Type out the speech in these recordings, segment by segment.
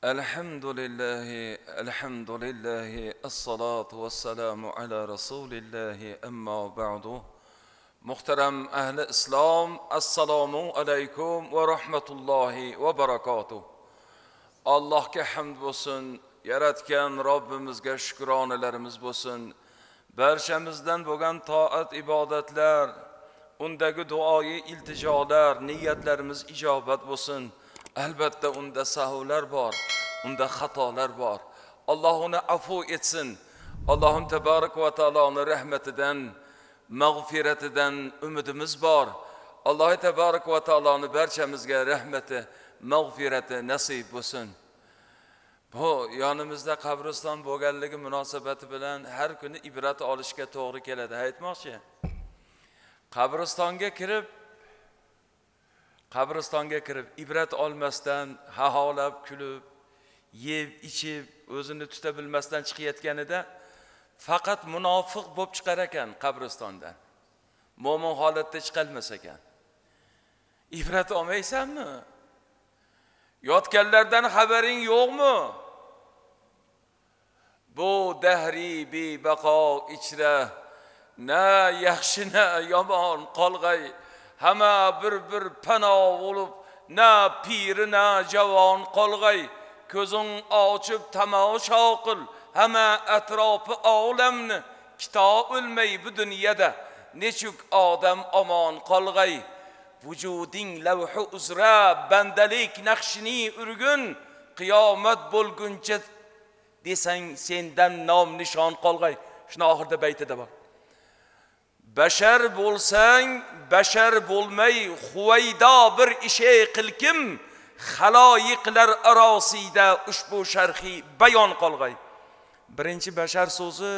Elhamdülillahi, esselatu vesselamu ala Resulillahi, emma ba'du. Muhterem ehli İslam, esselamu aleyküm ve rahmetullahi ve berekatuh. Allah'a hamd olsun, yaratgan Rabbimizga shukronalarimiz bo'lsin. Barchamizdan bo'lgan toat ibodatlar, undagi duoyi iltijolar, niyatlarimiz ijobat bo'lsin. Albatta unda sahvlar bor, unda xatolar bor. Alloh uni afu etsin. Allohim tabarak va taoloning rahmatidan, mag'firatidan umidimiz bor. Alloh tabarak va taoloning barchamizga rahmati, mag'firati nasib bo'lsin. Bu yonimizda qabriston bo'lganligi munosabati bilan har kuni ibrat olishga to'g'ri keladi. Aytmoqchi. Qabristonga kirib ibrat olmasdan, haholab, kulib, yeb, ichib, o'zini tuta bilmasdan chiqayotganida faqat munofiq bo'lib chiqar ekan qabristondan. Mo'min holatda chiqolmas ekan. Ibrat olmaysanmi? Yotganlardan xabaring yo'qmi? Bu dahri bi baqo ichra na yaxshi na yomon qolg'ay, hamma bir pano bo'lib, na piri na javon qolg'ay, ko'zing ochib tomosha qil, hamma atrofi olamni, kitob o'lmay bu dunyoda nechuk odam omon qolg'ay. Vujuding lavhu uzra bandalik naqshini urgun, qiyomat bo'lguncha desang sendan nom nishon qolg'ay. Shuni oxirida baytida bor. Bashar bo'lsang, bashar bo'lmay huvaydo bir ishi qilkim, xaloyiqlar arosida ushbu sharhi bayon qolg'ay. Birinchi bashar so'zi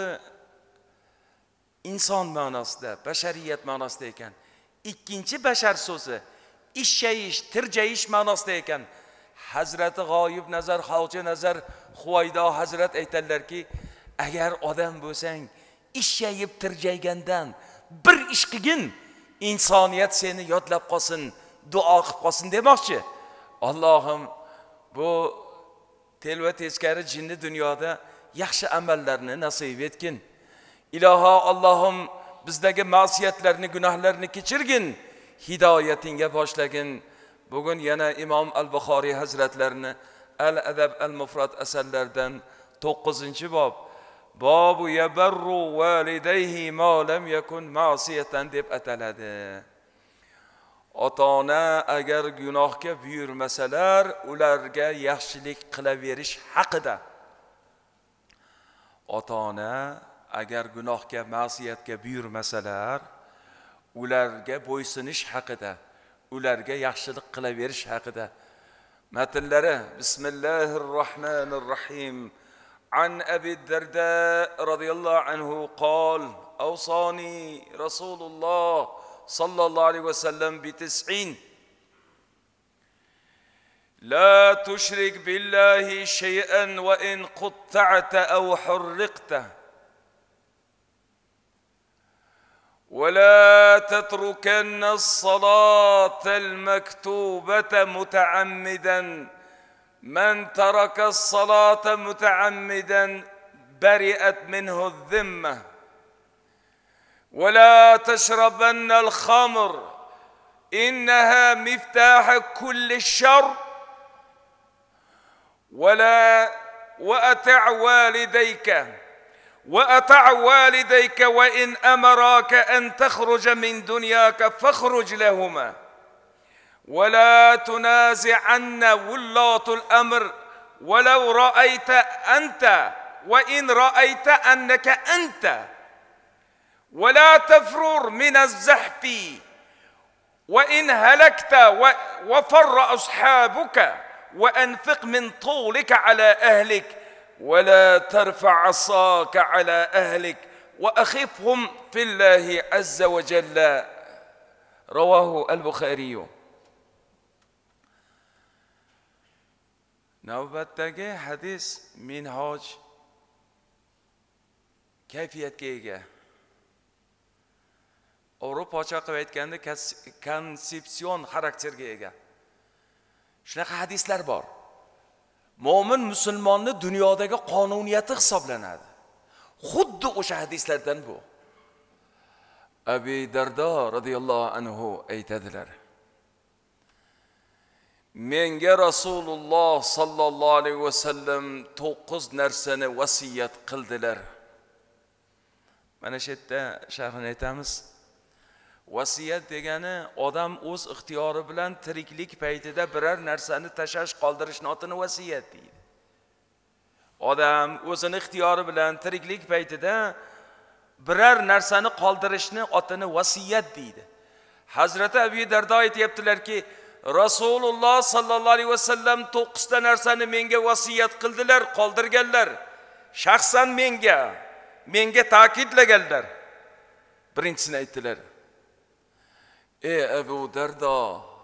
inson ma'nosida, bashariyat ma'nosida ekan. İkinci bashar so'zi ishayish, tirjayish ma'nosida ekan. Hazrati G'oyib nazar, Hoji nazar Huvaydo hazrat aytadilarki, agar odam bo'lsang, ishayib tirjaygandan bir ish qilgin, insoniyat seni yodlab qolsin, duo qilib qolsin demoqchi. Allohim bu telva teskari jinni dunyoda yaxshi amallarni nasib etgin. Iloho Allohim bizdagi ma'siyatlarni, gunohlarni kechirgin, hidoyatingga boshlagin. Bugun yana Imom al-Buxoriy hazratlarini Al-Adab al-Mufrad asarlardan 9-bob Babu yabarru validayhi ma lam yakun ma'siyatan deb ataladi. Ota-ona agar gunohga buyurmasalar, ularga yaxshilik qilaverish haqida. Ota-ona agar gunohga, ma'siyatga buyurmasalar, ularga bo'ysunish haqida, ularga yaxshilik qilaverish haqida. Matnlari Bismillahirrohmanirrohim. An Abi Darda radhiyallohu anhu qol: "Awsani Rasululloh sallallohu alayhi vasallam bi 90. La tushrik billahi shay'an wa in qutta'ta aw hurriqta." ولا تتركن الصلاة المكتوبة متعمدا. من ترك الصلاة متعمدا برئت منه الذمة. ولا تشربن الخمر إنها مفتاح كل الشر. وأطع والديك وإن أمراك أن تخرج من دنياك فاخرج لهما. ولا تنازعن ولاة الأمر ولو رأيت أنت وإن رأيت أنك أنت. ولا تفرر من الزحف وإن هلكت وفر أصحابك. وأنفق من طولك على أهلك ولا ترفع عصاك على أهلك وأخفهم في الله عز وجل. رواه البخاري. Navbatdagi hadis minhoj kayfiyatga ega. Avropacha qilib aytganda konsepsion xarakterga ega. Shunaqa hadislar bor. Mo'min musulmonning dunyodagi qonuniyati hisoblanadi. Xuddi o'sha hadislardan bu. Abi Dardo radhiyallohu anhu aytadilar: menga Rasululloh sallallohu alayhi vasallam 9 narsani vasiyat qildilar. Mana shu yerda sharhini aytamiz. Vasiyat degani odam o'z ixtiyori bilan tiriklik paytida biror narsani tashlash qoldirishni otini vasiyat deydi. Odam o'zining ixtiyori bilan tiriklik paytida biror narsani qoldirishni otini vasiyat deydi. Hazrati Abi Dardo aytibdilarki, Rasululloh sallallohu alayhi vasallam 9 ta narsani menga vasiyat qildilar, qoldirganlar. Shaxsan menga ta'kidlaganlar. Birinchisini aytdilar: ey Abu Dardo,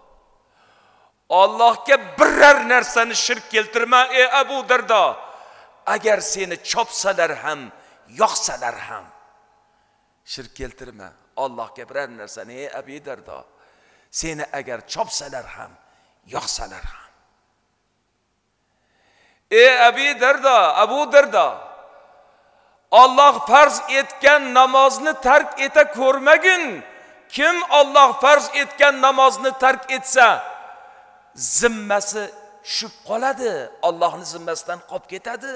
Allohga biror narsani shirk keltirma ey Abu Dardo. Agar seni chopsalar ham, yoqsalar ham shirk keltirma. Allohga biror narsani ey Abu Dardo, seni agar chopsalar ham, yoqsalar ham. Ey Abu Dardo, Alloh farz etgan namozni tark eta ko'rmagin. Kim Alloh farz etgan namozni tark etsa, zimmasi tushib qoladi, Allohning zimmasidan qolib ketadi.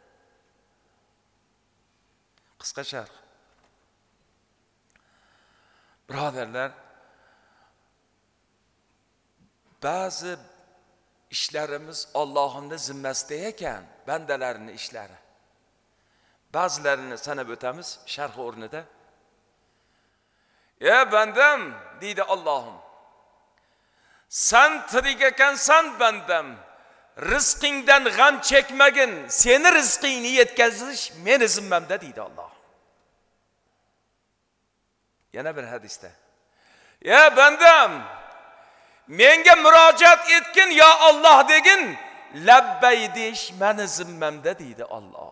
Qisqa sharh. Birodarlar, ba'zi ishlarimiz Allohning zimmasida ekan, bandalarning ishlari. Ba'zilarini sanab o'tamiz sharh o'rnida. Ya bandam, deydi Allohim, sen tirik ekansan bandam, rizqingdan g'am chekmagin, seni rizqingni yetkazish meni zimmamda deydi Alloh. Yana bir hadisda: ya bandam, menga murojaat etgin, ya Alloh degin, labbay deyish meni zimmamda deydi Alloh.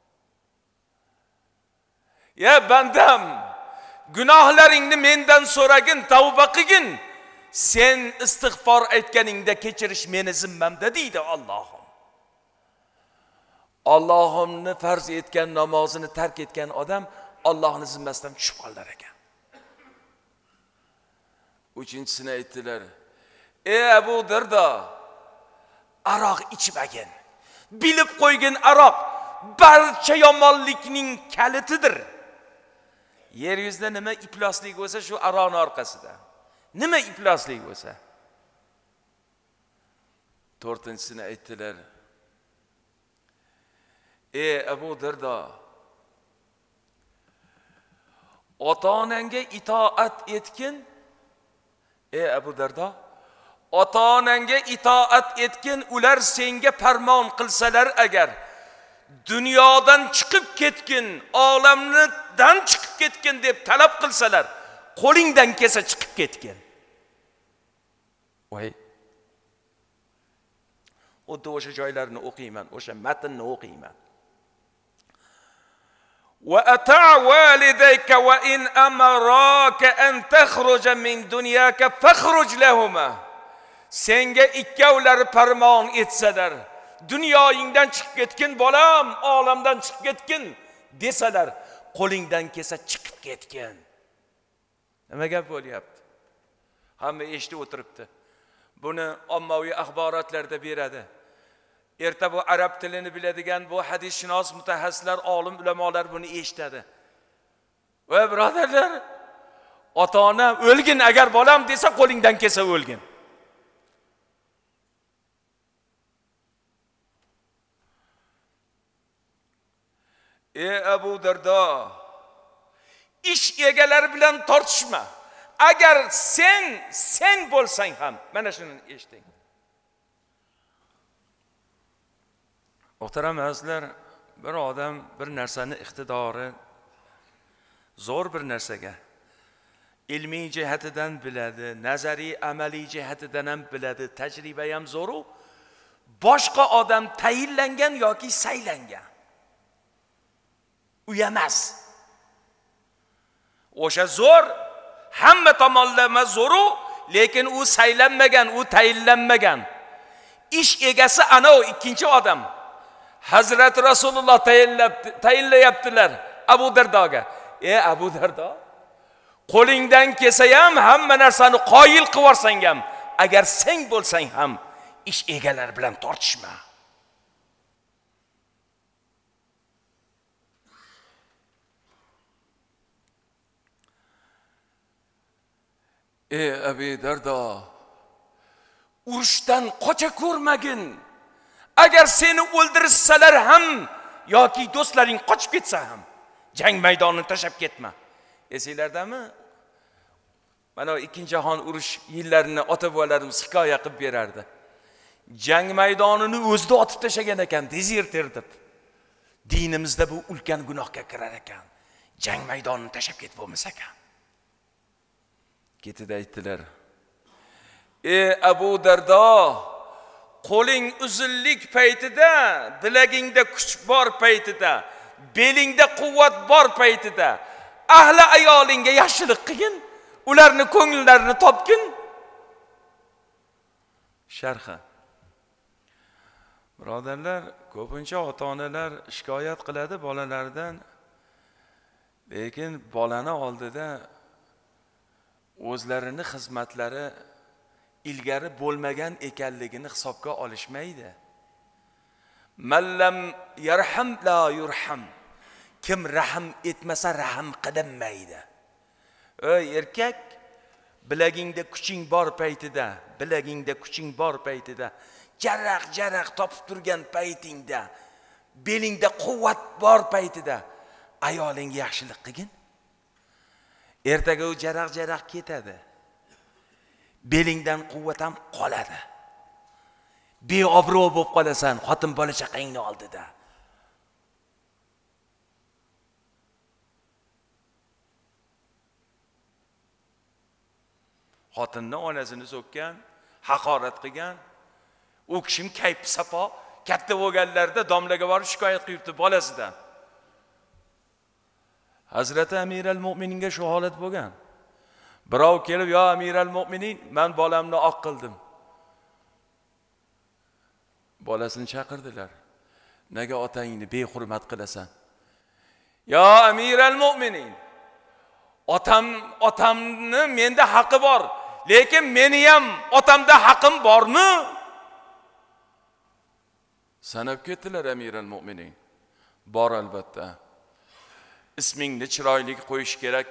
Ya bandam, gunohlaringni mendan so'ragin, tavba qilgin, sen istig'for aytganingda kechirish meni zimmamda deydi Allohim. Allohimni farz etgan namozini tark etgan odam Allohning zimmasidan tushib qollar ekan. Uchinchisini aytdilar: ey Abu Dardo, aroq ichmagin. Bilib qo'ygin, aroq barcha yomonlikning kalitidir. Yer yuzida nima ifloslik bo'lsa, shu aroqning orqasida. Nima ifloslik bo'lsa. To'rtinchisini aytdilar: ey Abu Dardo, ota-onangga itoat etgin. Ey Abu Dardo, ota-onangga itoat etgin, ular senga farmon qilsalar agar, dunyodan chiqib ketgin, olamdan chiqib ketgin deb talab qilsalar, qo'lingdan kelsa chiqib ketgin. Voy. O'sha joylarni o'qiyman, o'sha matnni o'qiyman. وأطع والديك وإن أمراك أن تخرج من دنياك فاخرج لهما. Senga ikkovlari farmon etsalar, dunyoyingdan chiqib ketgin bolam, olamdan chiqib ketgin desalar, qo'lingdan kelsa chiqib ketgin. Nima gap bo'lyapti? Hamma eshitib o'tiribdi. Buni ommaviy axborotlarda beradi. Erta bu arab tilini biladigan bu hadisshunos mutaxassislar, olim ulamolar buni eshitadi. Va birodarlar, ota-ona o'lgin agar bolam desa, qo'lingdan kelsa o'lgin. Ey Abu Dardo, ish egalari bilan tortishma. Agar sen bo'lsang ham, mana shuni eshiting. Muhtaram azizlar, bir odam bir narsani iqtidori zo'r bir narsaga ilmiy jihatidan biladi, nazariy amaliy jihatidan ham biladi, tajriba ham zo'ru. Boshqa odam tayinlangan yoki saylangan. U emas. O'sha zo'r, hamma tomonlama zo'ru, lekin u saylanmagan, u tayinlanmagan. ish egasi ana o ikkinchi odam. Hazrati Rasululloh tayinlayaptilar Abu Dardoga. Abu Dardo, qo'lingdan kelsa ham hamma narsani qoyil qilib ham, agar sen bo'lsang ham ish egalari bilan tortishma. Abu Dardo, urushdan qocha ko'rmagin. Agar seni o'ldirsalar ham yoki do'stlaring qochib ketsa ham jang maydonini tashlab ketma. Esinglardami? Mana ikkinchi jahon urush yillarini ota-bobolarimiz hikoya qilib berardi. Jang maydonini o'zida otib tashlagan ekan, dezerter deb. Dinimizda bu ulkan gunohga kirar ekan. Jang maydonini tashlab ketib bo'lmas ekan. Ketida aytdilar: Abu Dardo, qo'ling uzunlik paytida, bilagingda kuch bor paytida, belingda quvvat bor paytida ahli ayolingga yaxshilik qilgin, ularni ko'ngillarini topgin. Sharhi. Birodarlar, ko'pincha ota-onalar shikoyat qiladi bolalaridan, lekin bolani oldida o'zlarini xizmatlari ilgari bo'lmagan ekanligini hisobga olishmaydi. Mallam yarham la yurham. Kim rahim etmasa rahim qilinmaydi. Erkak, bilagingda kuching bor paytida, jaraq topib turgan paytingda, belingda quvvat bor paytida ayolingga yaxshilik qilgin. Ertaga u jaraq ketadi. Belingdan quvvat ham qoladi. Beobro' bo'lib qolasan xotin bola chaqangning oldida. Xotinni onasini so'kkan, haqorat qilgan, u kishim kayf safo katta bo'lganlarda domlaga borib shikoyat qilibdi bolasidan. Hazrati Amiral Mu'mininga shu holat bo'lgan. Birov kelib, "Ya Amiral Mu'minin, men bolamni oq qildim." Bolasini chaqirdilar. "Nega otangni behurmat qilasan?" "Ya Amiral Mu'minin, otamni menda haqqi bor, lekin meni ham otamda haqqim bormi?" Sanab ketdilar Amiral Mu'minin. Bor albatta. Ismingni chiroyli qo'yish kerak.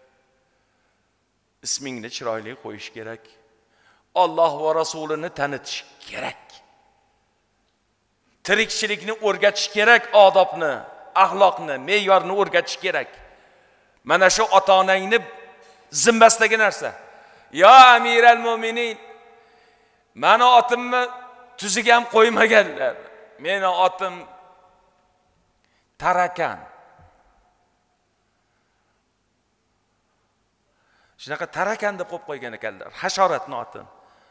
Alloh va Rasulini tanitish kerak. Tirikchilikni o'rgatish kerak, odobni, axloqni, me'yorni o'rgatish kerak. Mana shu ota-onangni zimmasidagi narsa. "Ya Amiral Mu'minin, meni otimni tuziga ham qo'ymaganlar. Meni otim Tarakan." Shunaqa Tarakan deb qo'yib qo'ygan ekanlar, hasharotni otini.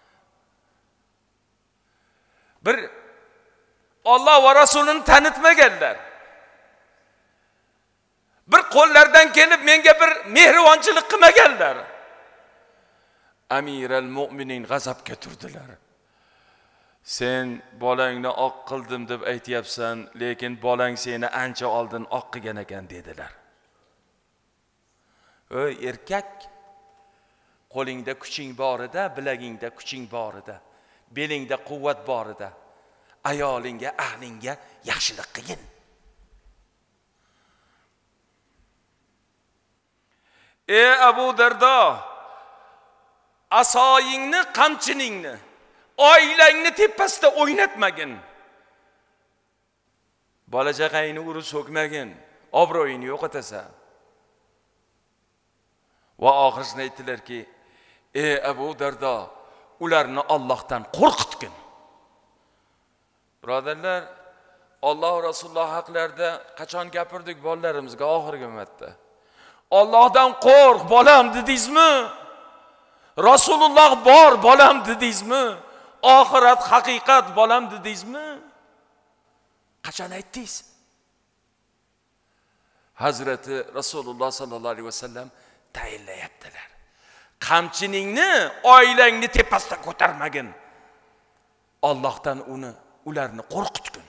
Bir Alloh va Rasulini tanitmaganlar. Bir qo'llardan kelib menga bir mehribonchilik qilmaganlar. Amiral Mu'minin g'azabga turdilar. "Sen bolangni oq qildim deb aytayapsan, lekin bolang seni ancha oldin oq qilgan ekan" dedilar. "Ey erkak, qo'lingda kuching bor edi, bilagingda kuching bor edi, belingda quvvat bor edi. Ayolingga, ahlingga yaxshilik qilgin." Abu Dardo, asoyingni, qamchiningni oilangni tepasida o'ynatmagin. Bola chaqangni urib so'kmagin, obro'yingni yo'qotasan. Va oxirsida aytdilarki: Abu Dardo, ularni Allohdan qo'rqitgin. Birodarlar, Alloh Rasululloh haqlarida qachon gapirdik bolalarimizga oxirgi marta? Allohdan qo'rq, bolam dedingizmi? Rasululloh bor, bolam dedingizmi? Oxirat haqiqat, bolam dedingizmi? Qachon aytdingiz? Hazrati Rasululloh sallallohu alayhi vasallam tayinlayaptilar. Qamchiningni oilangni tepasida ko'tarmagin. Allohdan ularni qo'rqitgin.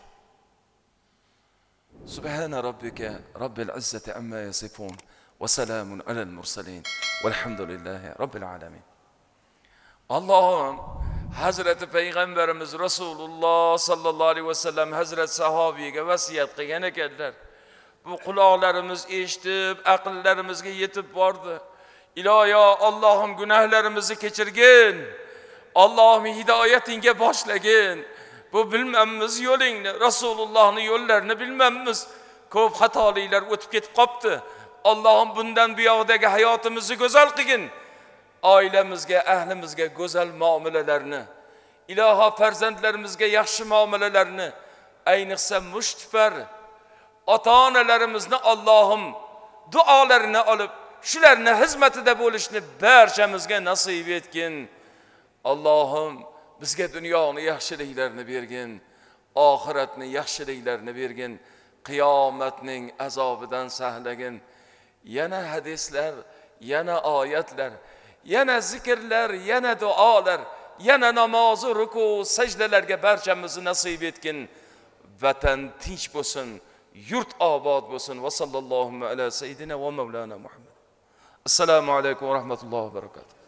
Subhana robbika robbil izzati amma yasifun va salamun alal mursalin velhamdülillahi rabbil alamin. Allah'ım Hazreti Peygamberimiz Resulullah sallallahu aleyhi ve sellem Hazreti sahabiye vasiyat qilgan ekanlar. Bu quloqlarimiz eshitib, aqllarimizga yetib bordi. İlahi Allah'ım günahlarımızı kechirgin. Allah'ım hidoyatingga boshlagin. Bu bilmamiz yo'lingni, Resulullah'ning yo'llarini bilmamiz. Ko'p xatoliklar o'tib ketib qopti. Allah'ım bundan bu yoqdagi hayotimizni go'zal qilgin. Ailemizge, ahlimizge güzel muamelelerini, ilaha farzandlarimizga yaxshi muamelelerini, ayniqsa müştifer, ota-onalarimizni Allah'ım dualarını alıp, shularni hizmetide bo'lishni barchamizga nasip etgin. Allah'ım bizge dunyoni yaxshiliklarini bergin, oxiratni yaxshiliklarini bergin, qiyomatning azobidan saqlagin. Yana hadislar, yana oyatlar, yana zikrlar, yana dualar, yana namoz, ruku, sajdalarga barchamizni nasib etgin. Vatan tinch bo'lsin, yurt obod bo'lsin. Va sallallohu ala sayyidina va mavlana Muhammad. Assalomu alaykum va rahmatullohi va barakatuh.